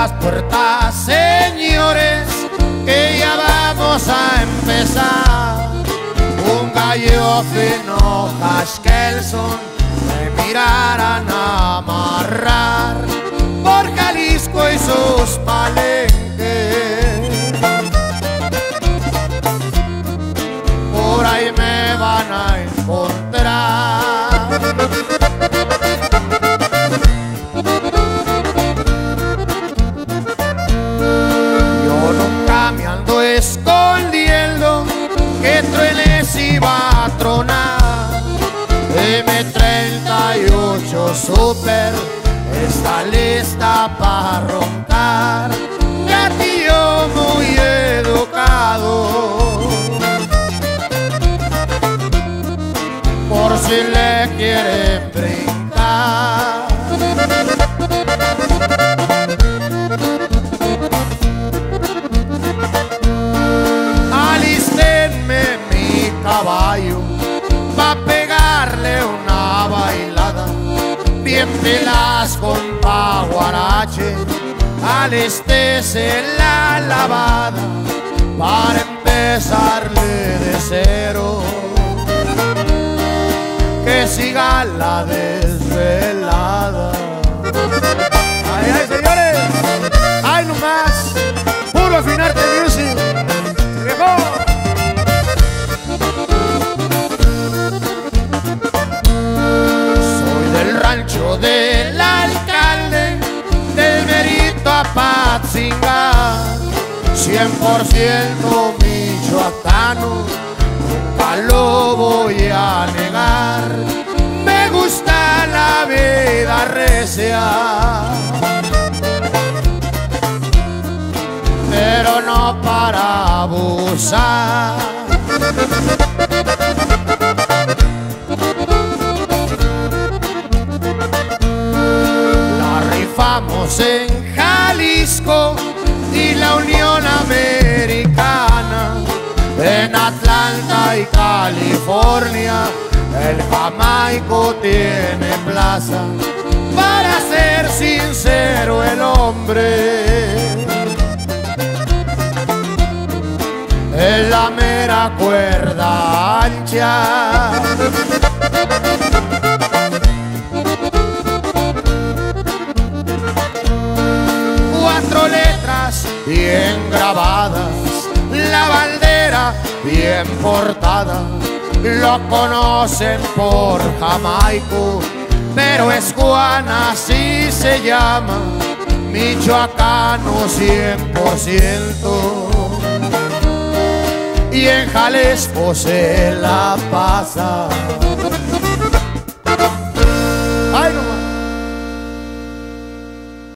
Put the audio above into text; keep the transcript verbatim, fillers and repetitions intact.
las puertas, señores, que ya vamos a empezar. Un gallo fino, Caskelson, me mirarán a amarrar por Jalisco y sus palenques. Por ahí me van a encontrar. Yo nunca me ando escondiendo que truenes iba a tronar. M treinta y ocho Super está lista para roncar. Gatillo muy educado, por si le quieren brincar. Alístenme mi caballo pa' pegarle una bailada, bien pelas con paguarache, alístese la lavada para empezarle de cero. Que siga la desvelada. Ay, ay, señores, ay, nomás, puro Finarte Music. ¡Llegó! Soy del rancho del alcalde, del Merito Apatzinga, cien por ciento michoacano, nunca lo voy a negar. Me gusta la vida recia, pero no para abusar. La rifamos en Jalisco y la Unión Americana, en Atlanta y California el Jamaico tiene plaza. Para ser sincero el hombre es la mera cuerda ancha. Cuatro letras bien grabadas, la bandera bien portada. Lo conocen por Jamaico, pero es Juan, así se llama, michoacano cien por ciento. Y en Jalisco se la pasa.